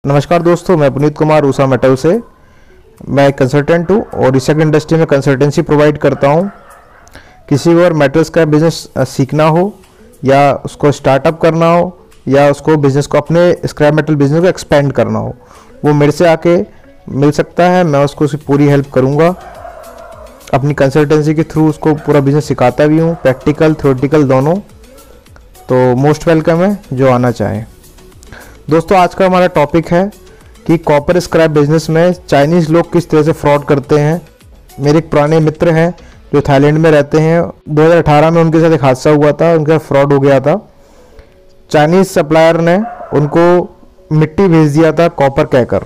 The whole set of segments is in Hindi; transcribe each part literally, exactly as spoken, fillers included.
नमस्कार दोस्तों, मैं पुनीत कुमार उषा मेटल से। मैं कंसल्टेंट हूँ और रिसर्च इंडस्ट्री में कंसल्टेंसी प्रोवाइड करता हूँ। किसी को अगर मेटल्स का बिज़नेस सीखना हो या उसको स्टार्टअप करना हो या उसको बिज़नेस को अपने स्क्रैप मेटल बिज़नेस को एक्सपेंड करना हो, वो मेरे से आके मिल सकता है। मैं उसको उसकी पूरी हेल्प करूँगा। अपनी कंसल्टेंसी के थ्रू उसको पूरा बिज़नेस सिखाता भी हूँ, प्रैक्टिकल थ्योरेटिकल दोनों। तो मोस्ट वेलकम है जो आना चाहे। दोस्तों, आज का हमारा टॉपिक है कि कॉपर स्क्रैप बिजनेस में चाइनीज़ लोग किस तरह से फ्रॉड करते हैं। मेरे एक पुराने मित्र हैं जो थाईलैंड में रहते हैं। दो हज़ार अठारह में उनके साथ एक हादसा हुआ था, उनका फ्रॉड हो गया था। चाइनीज़ सप्लायर ने उनको मिट्टी भेज दिया था कॉपर कहकर।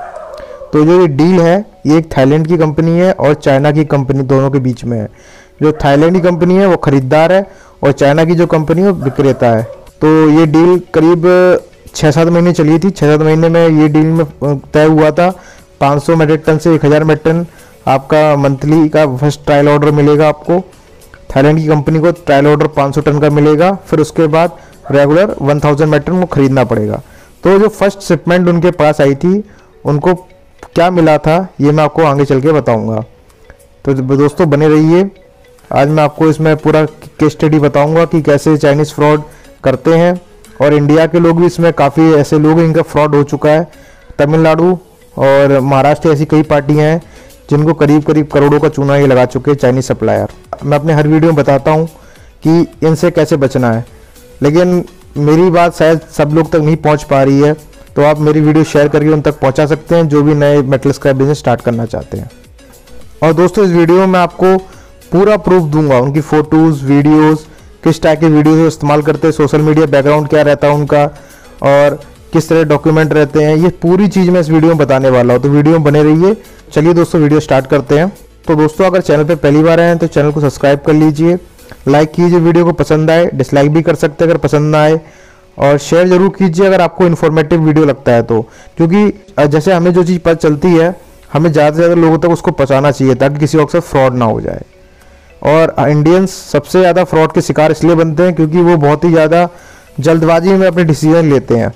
तो जो ये डील है ये एक थाईलैंड की कंपनी है और चाइना की कंपनी दोनों के बीच में है। जो थाईलैंड की कंपनी है वो खरीदार है और चाइना की जो कंपनी है वो विक्रेता है। तो ये डील करीब छः सात महीने चली थी। छः सात महीने में ये डील में तय हुआ था पाँच सौ मेट्रिक टन से एक हज़ार मेट्रिक टन आपका मंथली का फर्स्ट ट्रायल ऑर्डर मिलेगा आपको। थाईलैंड की कंपनी को ट्रायल ऑर्डर पाँच सौ टन का मिलेगा, फिर उसके बाद रेगुलर एक हज़ार मेट्रिक टन को खरीदना पड़ेगा। तो जो फर्स्ट शिपमेंट उनके पास आई थी उनको क्या मिला था ये मैं आपको आगे चल के बताऊँगा। तो दोस्तों बने रहिए। आज मैं आपको इसमें पूरा केस स्टडी बताऊँगा कि कैसे चाइनीज़ फ्रॉड करते हैं। और इंडिया के लोग भी इसमें काफ़ी ऐसे लोग हैं इनका फ्रॉड हो चुका है। तमिलनाडु और महाराष्ट्र ऐसी कई पार्टियां हैं जिनको करीब करीब करोड़ों का चूना ये लगा चुके हैं चाइनीज़ सप्लायर। मैं अपने हर वीडियो में बताता हूं कि इनसे कैसे बचना है, लेकिन मेरी बात शायद सब लोग तक नहीं पहुंच पा रही है। तो आप मेरी वीडियो शेयर करके उन तक पहुँचा सकते हैं जो भी नए मेटल स्क्रैप बिजनेस स्टार्ट करना चाहते हैं। और दोस्तों, इस वीडियो में मैं आपको पूरा प्रूफ दूंगा, उनकी फ़ोटोज़ वीडियोज़, किस टाइप के वीडियो इस्तेमाल करते हैं, सोशल मीडिया बैकग्राउंड क्या रहता है उनका और किस तरह डॉक्यूमेंट रहते हैं। ये पूरी चीज़ मैं इस वीडियो में बताने वाला हूँ, तो वीडियो में बने रहिए। चलिए दोस्तों वीडियो स्टार्ट करते हैं। तो दोस्तों, अगर चैनल पे पहली बार आए हैं तो चैनल को सब्सक्राइब कर लीजिए, लाइक कीजिए, वीडियो को पसंद आए डिसलाइक भी कर सकते हैं अगर पसंद ना आए, और शेयर जरूर कीजिए अगर आपको इन्फॉर्मेटिव वीडियो लगता है तो। क्योंकि जैसे हमें जो चीज़ पता चलती है हमें ज़्यादा से ज़्यादा लोगों तक उसको पहुँचाना चाहिए ताकि किसी और से फ्रॉड ना हो जाए। और इंडियंस सबसे ज़्यादा फ्रॉड के शिकार इसलिए बनते हैं क्योंकि वो बहुत ही ज़्यादा जल्दबाजी में अपने डिसीजन लेते हैं,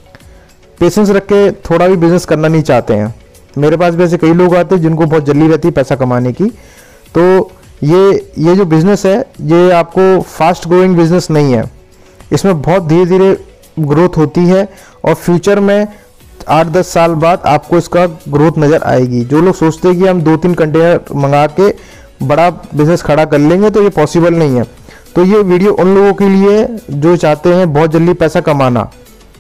पेशेंस रख के थोड़ा भी बिजनेस करना नहीं चाहते हैं। मेरे पास भी ऐसे कई लोग आते हैं जिनको बहुत जल्दी रहती है पैसा कमाने की। तो ये ये जो बिज़नेस है ये आपको फास्ट ग्रोइंग बिजनेस नहीं है। इसमें बहुत धीरे धीरे ग्रोथ होती है और फ्यूचर में आठ दस साल बाद आपको इसका ग्रोथ नज़र आएगी। जो लोग सोचते हैं कि हम दो तीन कंटेनर मंगा के बड़ा बिजनेस खड़ा कर लेंगे तो ये पॉसिबल नहीं है। तो ये वीडियो उन लोगों के लिए जो चाहते हैं बहुत जल्दी पैसा कमाना,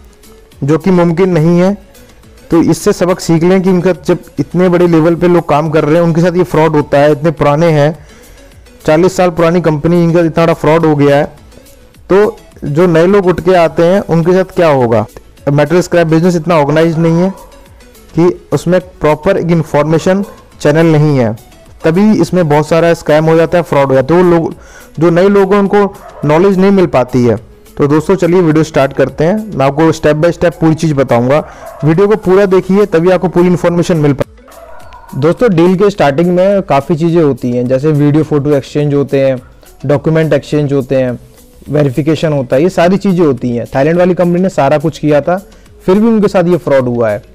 जो कि मुमकिन नहीं है। तो इससे सबक सीख लें कि इनका जब इतने बड़े लेवल पे लोग काम कर रहे हैं उनके साथ ये फ्रॉड होता है। इतने पुराने हैं, चालीस साल पुरानी कंपनी, इनका इतना बड़ा फ्रॉड हो गया है। तो जो नए लोग उठ के आते हैं उनके साथ क्या होगा। मेटल स्क्रैप बिजनेस इतना ऑर्गेनाइज नहीं है कि उसमें प्रॉपर एक इंफॉर्मेशन चैनल नहीं है, तभी इसमें बहुत सारा स्कैम हो जाता है, फ्रॉड हो जाता है। तो लोग जो नए लोग हैं उनको नॉलेज नहीं मिल पाती है। तो दोस्तों चलिए वीडियो स्टार्ट करते हैं। मैं आपको स्टेप बाय स्टेप पूरी चीज़ बताऊंगा। वीडियो को पूरा देखिए तभी आपको पूरी इन्फॉर्मेशन मिल पाए। दोस्तों, डील के स्टार्टिंग में काफ़ी चीज़ें होती हैं, जैसे वीडियो फोटो एक्सचेंज होते हैं, डॉक्यूमेंट एक्सचेंज होते हैं, वेरिफिकेशन होता है, ये सारी चीज़ें होती हैं। थाईलैंड वाली कंपनी ने सारा कुछ किया था, फिर भी उनके साथ ये फ्रॉड हुआ है।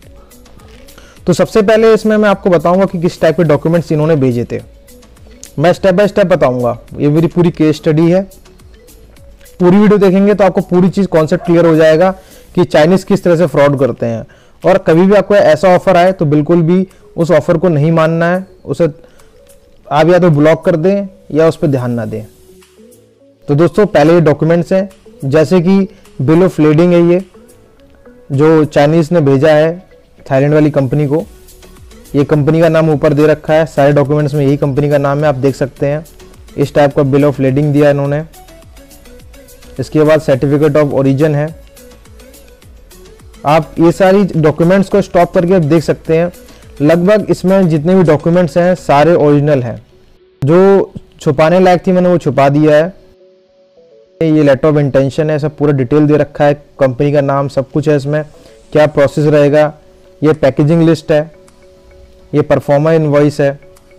तो सबसे पहले इसमें मैं आपको बताऊंगा कि किस टाइप के डॉक्यूमेंट्स इन्होंने भेजे थे। मैं स्टेप बाय स्टेप बताऊंगा। ये मेरी पूरी केस स्टडी है। पूरी वीडियो देखेंगे तो आपको पूरी चीज़ कॉन्सेप्ट क्लियर हो जाएगा कि चाइनीज़ किस तरह से फ्रॉड करते हैं। और कभी भी आपको ऐसा ऑफर आए तो बिल्कुल भी उस ऑफर को नहीं मानना है। उसे आप या तो ब्लॉक कर दें या उस पर ध्यान ना दें। तो दोस्तों, पहले ये डॉक्यूमेंट्स हैं, जैसे कि बिल ऑफ लेडिंग है, ये जो चाइनीज़ ने भेजा है थाईलैंड वाली कंपनी को। ये कंपनी का नाम ऊपर दे रखा है, सारे डॉक्यूमेंट्स में यही कंपनी का नाम है, आप देख सकते हैं। इस टाइप का बिल ऑफ लेडिंग दिया इन्होंने। इसके बाद सर्टिफिकेट ऑफ ओरिजिन है। आप ये सारी डॉक्यूमेंट्स को स्टॉप करके देख सकते हैं। लगभग इसमें जितने भी डॉक्यूमेंट्स हैं सारे ओरिजिनल हैं। जो छुपाने लायक थी मैंने वो छुपा दिया है। ये लेटर ऑफ इंटेंशन है, सब पूरा डिटेल दे रखा है, कंपनी का नाम सब कुछ है इसमें, क्या प्रोसेस रहेगा। ये पैकेजिंग लिस्ट है, ये परफॉर्मा इनवॉइस है,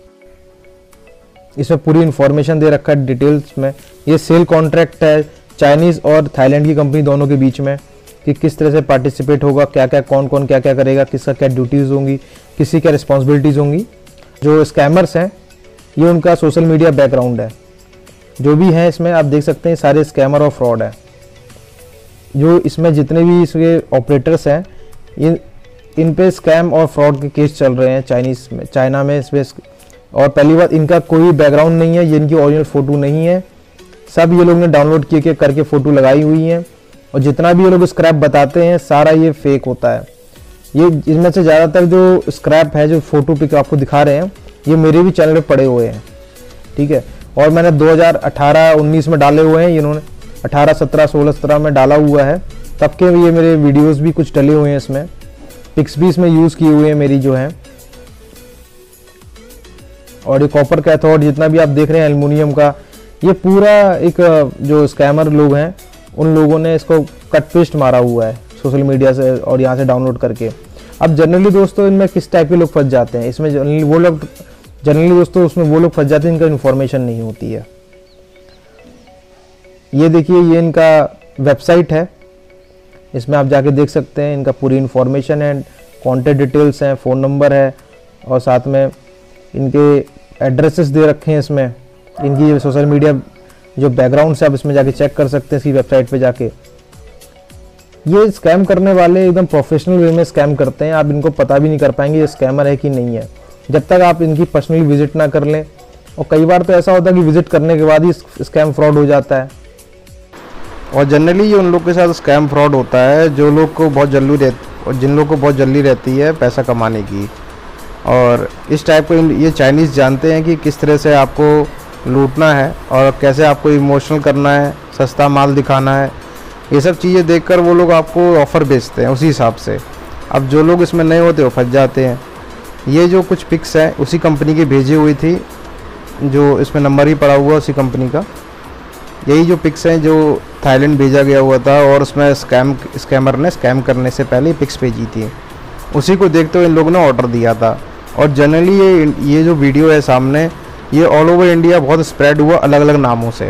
इसमें पूरी इंफॉर्मेशन दे रखा है डिटेल्स में। ये सेल कॉन्ट्रैक्ट है चाइनीज़ और थाईलैंड की कंपनी दोनों के बीच में। कि किस तरह से पार्टिसिपेट होगा, क्या क्या कौन कौन क्या क्या करेगा, किसका क्या ड्यूटीज़ होंगी, किसी क्या रिस्पॉन्सिबिलिटीज़ होंगी। जो स्कैमर्स हैं ये उनका सोशल मीडिया बैकग्राउंड है। जो भी हैं इसमें आप देख सकते हैं सारे स्कैमर और फ्रॉड है। जो इसमें जितने भी इसके ऑपरेटर्स हैं इन इन पे स्कैम और फ्रॉड के केस चल रहे हैं चाइनीज़ में, चाइना में इस पे। और पहली बात, इनका कोई बैकग्राउंड नहीं है, ये इनकी ओरिजिनल फ़ोटो नहीं है, सब ये लोग ने डाउनलोड किए करके फ़ोटो लगाई हुई हैं। और जितना भी ये लोग स्क्रैप बताते हैं सारा ये फेक होता है। ये इनमें से ज़्यादातर जो स्क्रैप है, जो फ़ोटो पिक आपको दिखा रहे हैं, ये मेरे भी चैनल पे पड़े हुए हैं, ठीक है। और मैंने दो हज़ार अठारह उन्नीस में डाले हुए हैं, इन्होंने अठारह सत्रह सोलह सत्रह में डाला हुआ है, तब के ये मेरे वीडियोस भी कुछ डले हुए हैं इसमें, पिक्स भी इसमें यूज़ किए हुए हैं मेरी जो है। और ये कॉपर कैथोड जितना भी आप देख रहे हैं एल्युमिनियम का, ये पूरा एक जो स्कैमर लोग हैं उन लोगों ने इसको कट पेस्ट मारा हुआ है सोशल मीडिया से और यहाँ से डाउनलोड करके। अब जनरली दोस्तों इनमें किस टाइप के लोग फंस जाते हैं, इसमें जनरली वो लोग जनरली दोस्तों उसमें वो लोग फंस जाते हैं इनका इन्फॉर्मेशन नहीं होती है। ये देखिए, ये इनका वेबसाइट है, इसमें आप जाके देख सकते हैं, इनका पूरी इन्फॉर्मेशन है, कॉन्टैक्ट डिटेल्स हैं, फ़ोन नंबर है और साथ में इनके एड्रेसेस दे रखे हैं इसमें। इनकी सोशल मीडिया जो बैकग्राउंड से आप इसमें जाके चेक कर सकते हैं इसकी वेबसाइट पे जाके। ये स्कैम करने वाले एकदम प्रोफेशनल वे में स्कैम करते हैं, आप इनको पता भी नहीं कर पाएंगे ये स्कैमर है कि नहीं है जब तक आप इनकी पर्सनली विजिट ना कर लें। और कई बार तो ऐसा होता है कि विजिट करने के बाद ही स्कैम फ्रॉड हो जाता है। और जनरली ये उन लोग के साथ स्कैम फ्रॉड होता है जो लोग को बहुत जल्दी रहती और जिन लोग को बहुत जल्दी रहती है पैसा कमाने की। और इस टाइप को ये चाइनीज़ जानते हैं कि किस तरह से आपको लूटना है और कैसे आपको इमोशनल करना है, सस्ता माल दिखाना है। ये सब चीज़ें देखकर वो लोग आपको ऑफ़र बेचते हैं उसी हिसाब से। अब जो लोग इसमें नए होते हैं वो फंस जाते हैं। ये जो कुछ पिक्स हैं उसी कंपनी की भेजी हुई थी, जो इसमें नंबर ही पड़ा हुआ उसी कंपनी का। यही जो पिक्स हैं जो थाईलैंड भेजा गया हुआ था और उसमें स्कैम स्कैमर ने स्कैम करने से पहले पिक्स भेजी थी, उसी को देखते हुए इन लोगों ने ऑर्डर दिया था। और जनरली ये ये जो वीडियो है सामने, ये ऑल ओवर इंडिया बहुत स्प्रेड हुआ अलग अलग नामों से।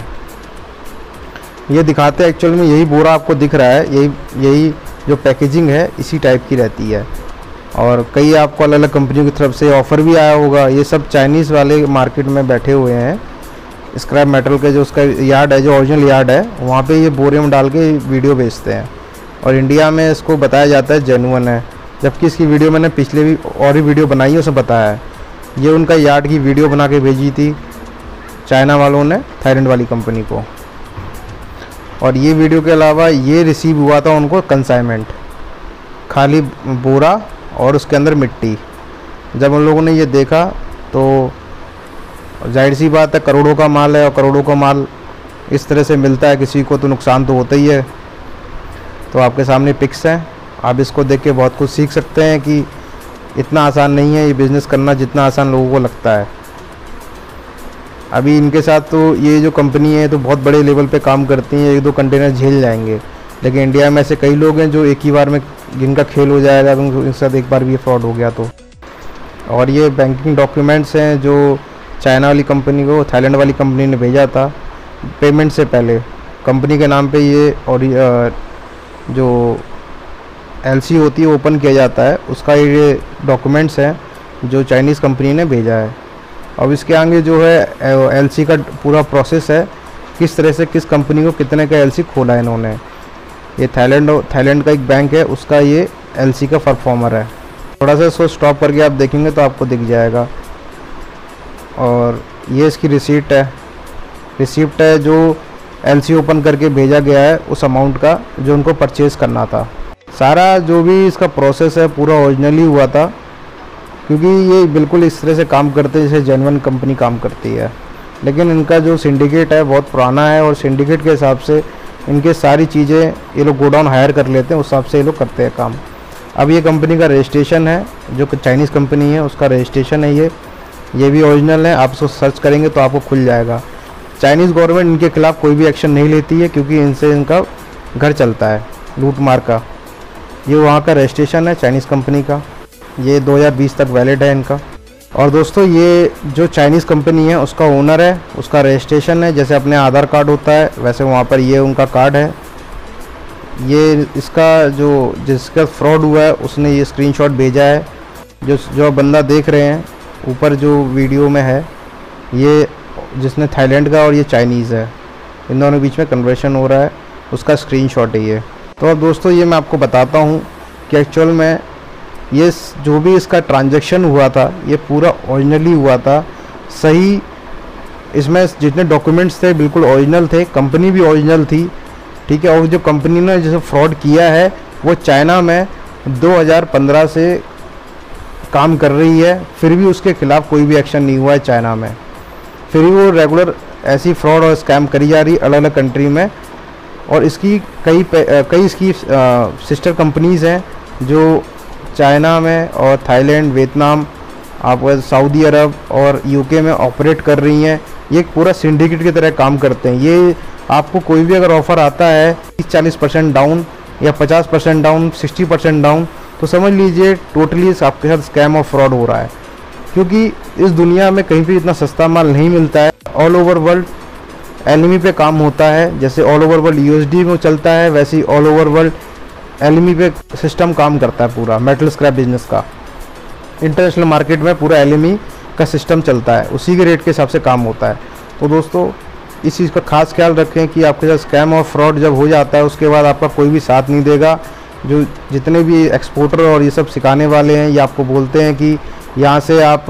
ये दिखाते हैं एक्चुअल में यही बोरा आपको दिख रहा है, यही यही जो पैकेजिंग है इसी टाइप की रहती है। और कई आपको अलग अलग कंपनियों की तरफ से ऑफ़र भी आया होगा। ये सब चाइनीज़ वाले मार्केट में बैठे हुए हैं, स्क्रैप मेटल के जो उसका यार्ड है, जो ओरिजिनल यार्ड है, वहाँ पे ये बोरे में डाल के वीडियो बेचते हैं। और इंडिया में इसको बताया जाता है जेन्युइन है, जबकि इसकी वीडियो मैंने पिछले भी और भी वीडियो बनाई है उसमें बताया है। ये उनका यार्ड की वीडियो बना के भेजी थी चाइना वालों ने थाईलैंड वाली कंपनी को। और ये वीडियो के अलावा ये रिसीव हुआ था उनको कंसाइनमेंट, खाली बोरा और उसके अंदर मिट्टी। जब उन लोगों ने ये देखा तो जाहिर सी बात है करोड़ों का माल है और करोड़ों का माल इस तरह से मिलता है किसी को तो नुकसान तो होता ही है। तो आपके सामने पिक्स हैं, आप इसको देख के बहुत कुछ सीख सकते हैं कि इतना आसान नहीं है ये बिज़नेस करना जितना आसान लोगों को लगता है। अभी इनके साथ तो ये जो कंपनी है तो बहुत बड़े लेवल पे काम करती हैं, एक दो कंटेनर झेल जाएंगे, लेकिन इंडिया में ऐसे कई लोग हैं जो एक ही बार में जिनका खेल हो जाएगा उनके साथ एक बार भी फ्रॉड हो गया तो। और ये बैंकिंग डॉक्यूमेंट्स हैं जो चाइना वाली कंपनी को थाईलैंड वाली कंपनी ने भेजा था पेमेंट से पहले। कंपनी के नाम पे ये और जो एलसी होती है ओपन किया जाता है, उसका ये डॉक्यूमेंट्स हैं जो चाइनीज़ कंपनी ने भेजा है। अब इसके आगे जो है एलसी का पूरा प्रोसेस है, किस तरह से किस कंपनी को कितने का एलसी खोला है इन्होंने। ये थाईलैंड थाईलैंड का एक बैंक है, उसका ये एलसी का परफॉर्मर है। थोड़ा सा इसको स्टॉप करके आप देखेंगे तो आपको दिख जाएगा। और ये इसकी रिसीट है, रिसिप्ट है जो एलसी ओपन करके भेजा गया है उस अमाउंट का जो उनको परचेज़ करना था। सारा जो भी इसका प्रोसेस है पूरा ओरिजिनली हुआ था, क्योंकि ये बिल्कुल इस तरह से काम करते हैं जैसे जेन्युइन कंपनी काम करती है। लेकिन इनका जो सिंडिकेट है बहुत पुराना है और सिंडिकेट के हिसाब से इनके सारी चीज़ें ये लोग गोडाउन हायर कर लेते हैं, उस हिसाब से ये लोग करते हैं काम। अब ये कंपनी का रजिस्ट्रेशन है, जो चाइनीज़ कंपनी है उसका रजिस्ट्रेशन है ये ये भी ओरिजिनल है। आप उसको सर्च करेंगे तो आपको खुल जाएगा। चाइनीज़ गवर्नमेंट इनके खिलाफ़ कोई भी एक्शन नहीं लेती है, क्योंकि इनसे इनका घर चलता है लूट मार का। ये वहाँ का रजिस्ट्रेशन है चाइनीज़ कंपनी का, ये दो हज़ार बीस तक वैलिड है इनका। और दोस्तों ये जो चाइनीज़ कंपनी है उसका ओनर है, उसका रजिस्ट्रेशन है, जैसे अपने आधार कार्ड होता है वैसे वहाँ पर ये उनका कार्ड है। ये इसका जो जिसका फ्रॉड हुआ है उसने ये स्क्रीनशॉट भेजा है। जो जो बंदा देख रहे हैं ऊपर जो वीडियो में है, ये जिसने थाईलैंड का और ये चाइनीज़ है, इन दोनों के बीच में कन्वर्शन हो रहा है, उसका स्क्रीनशॉट है ये। तो अब दोस्तों ये मैं आपको बताता हूँ कि एक्चुअल में ये जो भी इसका ट्रांजैक्शन हुआ था ये पूरा ओरिजिनली हुआ था, सही। इसमें जितने डॉक्यूमेंट्स थे बिल्कुल ओरिजिनल थे, कंपनी भी ओरिजिनल थी, ठीक है। और जो कंपनी ने जैसे फ्रॉड किया है वो चाइना में दो हज़ार पंद्रह से काम कर रही है, फिर भी उसके खिलाफ कोई भी एक्शन नहीं हुआ है चाइना में। फिर भी वो रेगुलर ऐसी फ्रॉड और स्कैम करी जा रही अलग अलग कंट्री में। और इसकी कई कई इसकी सिस्टर कंपनीज़ हैं जो चाइना में और थाईलैंड, वियतनाम, आप सऊदी अरब और यूके में ऑपरेट कर रही हैं। ये पूरा सिंडिकेट की तरह काम करते हैं। ये आपको कोई भी अगर ऑफ़र आता है तीस चालीस परसेंट डाउन या पचास परसेंट डाउन, साठ परसेंट डाउन, तो समझ लीजिए टोटली आपके साथ स्कैम और फ्रॉड हो रहा है। क्योंकि इस दुनिया में कहीं भी इतना सस्ता माल नहीं मिलता है। ऑल ओवर वर्ल्ड एलएमई पे काम होता है, जैसे ऑल ओवर वर्ल्ड यूएसडी में चलता है, वैसे ही ऑल ओवर वर्ल्ड एलएमई पे सिस्टम काम करता है। पूरा मेटल स्क्रैप बिजनेस का इंटरनेशनल मार्केट में पूरा एलएमई का सिस्टम चलता है, उसी के रेट के हिसाब से काम होता है। तो दोस्तों इस चीज़ का खास ख्याल रखें कि आपके साथ स्कैम और फ्रॉड जब हो जाता है उसके बाद आपका कोई भी साथ नहीं देगा। जो जितने भी एक्सपोर्टर और ये सब सिखाने वाले हैं, ये आपको बोलते हैं कि यहाँ से आप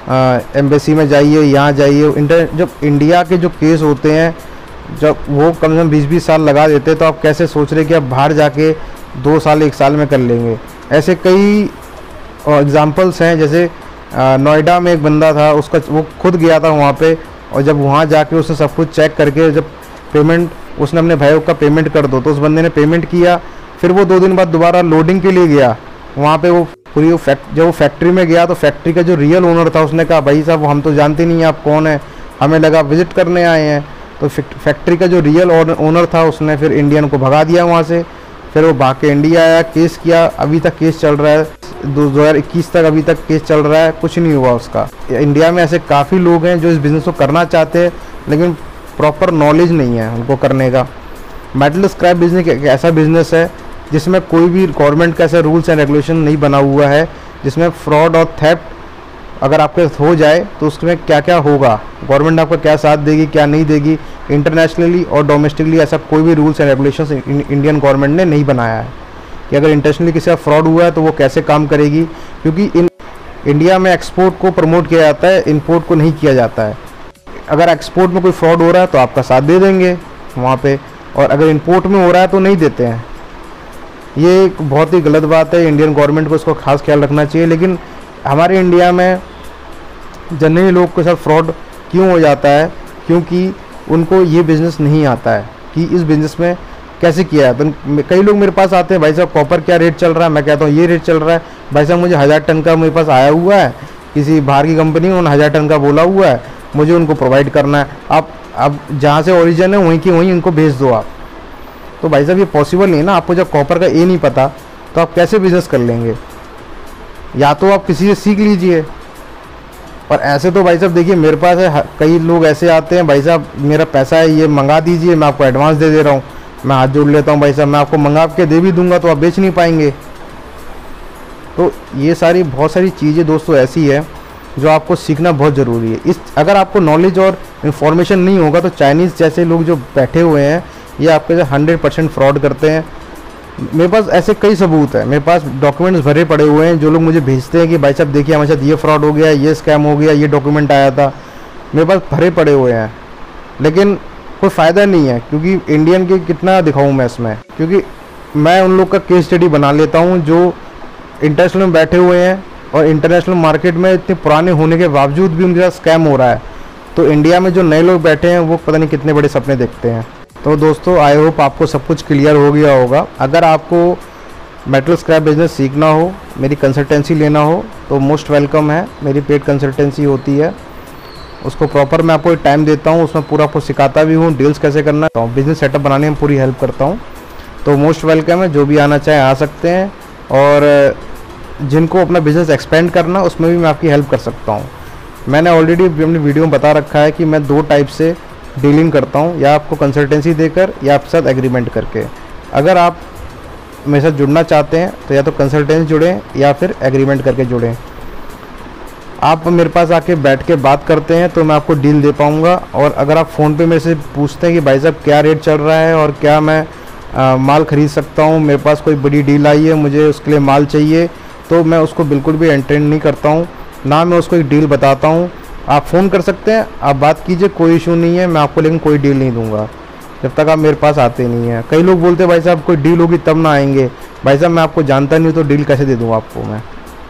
एम्बेसी में जाइए, यहाँ जाइए। इंटर जब इंडिया के जो केस होते हैं जब वो कम से कम बीस बीस साल लगा देते हैं, तो आप कैसे सोच रहे कि आप बाहर जाके दो साल एक साल में कर लेंगे। ऐसे कई एग्ज़ाम्पल्स हैं, जैसे नोएडा में एक बंदा था, उसका वो खुद गया था वहाँ पे, और जब वहाँ जाके उसने सब कुछ चेक करके जब पेमेंट उसने अपने भाइयों का पेमेंट कर दो, तो उस बंदे ने पेमेंट किया। फिर वो दो दिन बाद दोबारा लोडिंग के लिए गया वहाँ पे। वो पूरी वो फैक्ट जब वो फैक्ट्री में गया तो फैक्ट्री का जो रियल ओनर था उसने कहा, भाई साहब हम तो जानते नहीं आप कौन है, हमें लगा विजिट करने आए हैं। तो फैक्ट्री का जो रियल ओनर था उसने फिर इंडियन को भगा दिया वहाँ से। फिर वो भाग के इंडिया आया, केस किया, अभी तक केस चल रहा है, दो हज़ार इक्कीस तक अभी तक केस चल रहा है, कुछ नहीं हुआ उसका। इंडिया में ऐसे काफ़ी लोग हैं जो इस बिज़नेस को करना चाहते हैं लेकिन प्रॉपर नॉलेज नहीं है उनको करने का। मेटल स्क्रैप बिजनेस एक ऐसा बिजनेस है जिसमें कोई भी गवर्नमेंट का ऐसा रूल्स एंड रेगुलेशन नहीं बना हुआ है, जिसमें फ्रॉड और थेफ्ट अगर आपके साथ हो जाए तो उसमें क्या क्या होगा, गवर्नमेंट आपका क्या साथ देगी क्या नहीं देगी। इंटरनेशनली और डोमेस्टिकली ऐसा कोई भी rules and regulations Indian government ने नहीं बनाया है कि अगर इंटरनेशनली किसी का फ्रॉड हुआ है तो वो कैसे काम करेगी। क्योंकि इन इंडिया में एक्सपोर्ट को प्रमोट किया जाता है, इंपोर्ट को नहीं किया जाता है। अगर एक्सपोर्ट में कोई फ्रॉड हो रहा है तो आपका साथ दे देंगे वहाँ पे, और अगर इंपोर्ट में हो रहा है तो नहीं देते हैं। ये एक बहुत ही गलत बात है, इंडियन गवर्नमेंट को इसको खास ख्याल रखना चाहिए। लेकिन हमारे इंडिया में जनरली लोग के साथ फ्रॉड क्यों हो जाता है, क्योंकि उनको ये बिज़नेस नहीं आता है कि इस बिज़नेस में कैसे किया है। तो कई लोग मेरे पास आते हैं, भाई साहब कॉपर क्या रेट चल रहा है, मैं कहता हूँ ये रेट चल रहा है। भाई साहब मुझे हज़ार टन का मेरे पास आया हुआ है, किसी बाहर की कंपनी में उन्होंने हज़ार टन का बोला हुआ है, मुझे उनको प्रोवाइड करना है। आप अब जहाँ से ओरिजिन है वहीं की वहीं उनको भेज दो आप। तो भाई साहब ये पॉसिबल नहीं है ना, आपको जब कॉपर का ए नहीं पता तो आप कैसे बिज़नेस कर लेंगे। या तो आप किसी से सीख लीजिए, और ऐसे तो भाई साहब देखिए मेरे पास है, कई लोग ऐसे आते हैं, भाई साहब मेरा पैसा है ये मंगा दीजिए, मैं आपको एडवांस दे दे रहा हूँ, मैं हाथ जोड़ लेता हूँ, भाई साहब मैं आपको मंगा के दे भी दूंगा तो आप बेच नहीं पाएंगे। तो ये सारी बहुत सारी चीज़ें दोस्तों ऐसी है जो आपको सीखना बहुत ज़रूरी है। इस अगर आपको नॉलेज और इन्फॉर्मेशन नहीं होगा तो चाइनीज़ जैसे लोग जो बैठे हुए हैं ये आपके साथ हंड्रेड परसेंट फ्रॉड करते हैं। मेरे पास ऐसे कई सबूत है, मेरे पास डॉक्यूमेंट्स भरे पड़े हुए हैं, जो लोग मुझे भेजते हैं कि भाई साहब देखिए हमारे साथ ये फ्रॉड हो गया, ये स्कैम हो गया, ये डॉक्यूमेंट आया था, मेरे पास भरे पड़े हुए हैं। लेकिन कोई फ़ायदा नहीं है, क्योंकि इंडियन के कितना दिखाऊं मैं इसमें, क्योंकि मैं उन लोग का केस स्टडी बना लेता हूं जो इंटरनेशनल में बैठे हुए हैं और इंटरनेशनल मार्केट में इतने पुराने होने के बावजूद भी उनके साथ स्कैम हो रहा है। तो इंडिया में जो नए लोग बैठे हैं वो पता नहीं कितने बड़े सपने देखते हैं। तो दोस्तों आई होप आपको सब कुछ क्लियर हो गया होगा। अगर आपको मेटल स्क्रैप बिजनेस सीखना हो, मेरी कंसल्टेंसी लेना हो तो मोस्ट वेलकम है। मेरी पेड कंसल्टेंसी होती है, उसको प्रॉपर मैं आपको टाइम देता हूँ, उसमें पूरा आपको सिखाता भी हूँ, डील्स कैसे करना है, बिजनेस सेटअप बनाने में पूरी हेल्प करता हूँ। तो मोस्ट वेलकम है, जो भी आना चाहे आ सकते हैं, और जिनको अपना बिज़नेस एक्सपेंड करना उसमें भी मैं आपकी हेल्प कर सकता हूँ। मैंने ऑलरेडी अपनी वीडियो में बता रखा है कि मैं दो टाइप से डीलिंग करता हूँ, या आपको कंसल्टेंसी देकर या आपके साथ एग्रीमेंट करके। अगर आप मेरे साथ जुड़ना चाहते हैं तो या तो कंसल्टेंसी जुड़ें या फिर एग्रीमेंट करके जुड़ें। आप मेरे पास आके बैठ के बात करते हैं तो मैं आपको डील दे पाऊँगा। और अगर आप फ़ोन पे मेरे से पूछते हैं कि भाई साहब क्या रेट चल रहा है और क्या मैं आ, माल ख़रीद सकता हूँ, मेरे पास कोई बड़ी डील आई है, मुझे उसके लिए माल चाहिए, तो मैं उसको बिल्कुल भी एंटरटेन नहीं करता हूँ, ना मैं उसको एक डील बताता हूँ। आप फ़ोन कर सकते हैं, आप बात कीजिए, कोई इशू नहीं है, मैं आपको लेकिन कोई डील नहीं दूंगा जब तक आप मेरे पास आते नहीं हैं। कई लोग बोलते हैं भाई साहब कोई डील होगी तब ना आएंगे। भाई साहब मैं आपको जानता नहीं तो डील कैसे दे दूँगा आपको मैं?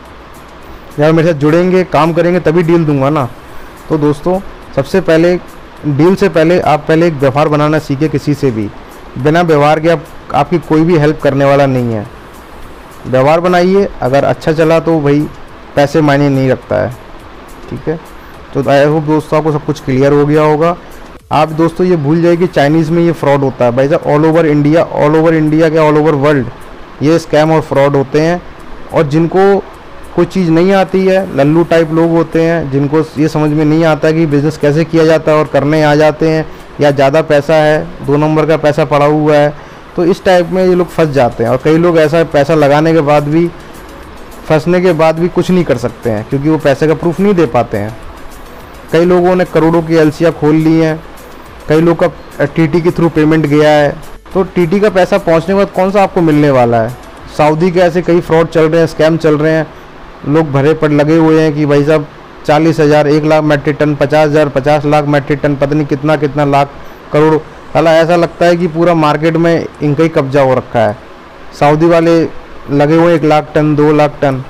जब मेरे साथ जुड़ेंगे, काम करेंगे तभी डील दूंगा ना। तो दोस्तों सबसे पहले डील से पहले आप पहले एक व्यवहार बनाना सीखे किसी से भी। बिना व्यवहार के आप, आपकी कोई भी हेल्प करने वाला नहीं है। व्यवहार बनाइए, अगर अच्छा चला तो भाई पैसे मायने नहीं रखता है, ठीक है। तो आई होप दोस्तों आपको सब कुछ क्लियर हो गया होगा। आप दोस्तों ये भूल जाइए कि चाइनीज़ में ये फ्रॉड होता है। भाई साहब all over India, all over India क्या ऑल ओवर वर्ल्ड ये स्कैम और फ्रॉड होते हैं। और जिनको कोई चीज़ नहीं आती है, लल्लू टाइप लोग होते हैं, जिनको ये समझ में नहीं आता कि बिज़नेस कैसे किया जाता है और करने आ जाते हैं, या ज़्यादा पैसा है, दो नंबर का पैसा पड़ा हुआ है, तो इस टाइप में ये लोग फंस जाते हैं। और कई लोग ऐसा पैसा लगाने के बाद भी, फंसने के बाद भी कुछ नहीं कर सकते हैं क्योंकि वो पैसे का प्रूफ नहीं दे पाते हैं। कई लोगों ने करोड़ों की एलसीआं खोल ली हैं, कई लोग का टीटी के थ्रू पेमेंट गया है, तो टीटी का पैसा पहुंचने के बाद कौन सा आपको मिलने वाला है? सऊदी के ऐसे कई फ्रॉड चल रहे हैं, स्कैम चल रहे हैं, लोग भरे पड़ लगे हुए हैं कि भाई साहब चालीस हज़ार, एक लाख मेट्रिक टन, पचास हज़ार, पचास लाख मेट्रिक टन, पता नहीं कितना कितना लाख करोड़। साला ऐसा लगता है कि पूरा मार्केट में इनका ही कब्जा हो रखा है। सऊदी वाले लगे हुए एक लाख टन, दो लाख टन।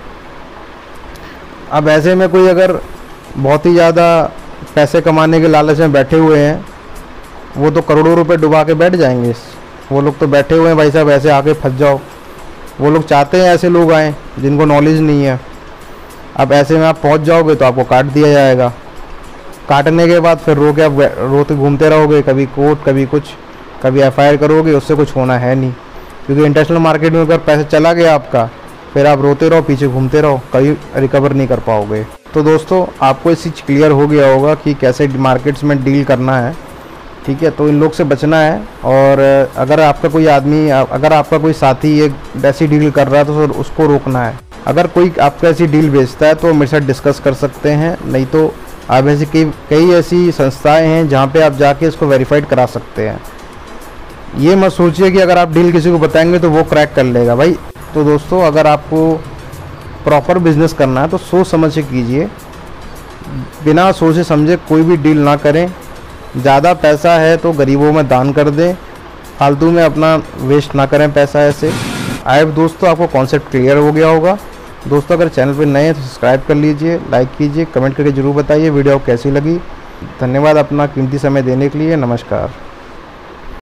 अब ऐसे में कोई अगर बहुत ही ज़्यादा पैसे कमाने के लालच में बैठे हुए हैं, वो तो करोड़ों रुपए डुबा के बैठ जाएंगे। वो लोग तो बैठे हुए हैं भाई साहब ऐसे आके फंस जाओ। वो लोग चाहते हैं ऐसे लोग आएँ जिनको नॉलेज नहीं है। अब ऐसे में आप पहुंच जाओगे तो आपको काट दिया जाएगा। काटने के बाद फिर रो के आप रोते घूमते रहोगे, कभी कोर्ट, कभी कुछ, कभी एफआईआर करोगे, उससे कुछ होना है नहीं। क्योंकि इंटरनेशनल मार्केट में अगर पैसा चला गया आपका, फिर आप रोते रहो, पीछे घूमते रहो, कभी रिकवर नहीं कर पाओगे। तो दोस्तों आपको इस चीज़ क्लियर हो गया होगा कि कैसे मार्केट्स में डील करना है, ठीक है। तो इन लोग से बचना है। और अगर आपका कोई आदमी, अगर आपका कोई साथी एक ऐसी डील कर रहा है तो उसको रोकना है। अगर कोई आपका ऐसी डील बेचता है तो मेरे साथ डिस्कस कर सकते हैं, नहीं तो आप ऐसी कई कई ऐसी संस्थाएं हैं जहां पे आप जाके इसको वेरीफाइड करा सकते हैं। ये मत सोचिए कि अगर आप डील किसी को बताएंगे तो वो क्रैक कर लेगा भाई। तो दोस्तों अगर आपको प्रॉपर बिजनेस करना है तो सोच समझ के कीजिए, बिना सोचे समझे कोई भी डील ना करें। ज़्यादा पैसा है तो गरीबों में दान कर दें, फालतू में अपना वेस्ट ना करें पैसा ऐसे। आई दोस्तों आपको कॉन्सेप्ट क्लियर हो गया होगा। दोस्तों अगर चैनल पर नए हैं तो सब्सक्राइब कर लीजिए, लाइक कीजिए, कमेंट करके ज़रूर बताइए वीडियो कैसी लगी। धन्यवाद अपना कीमती समय देने के लिए। नमस्कार।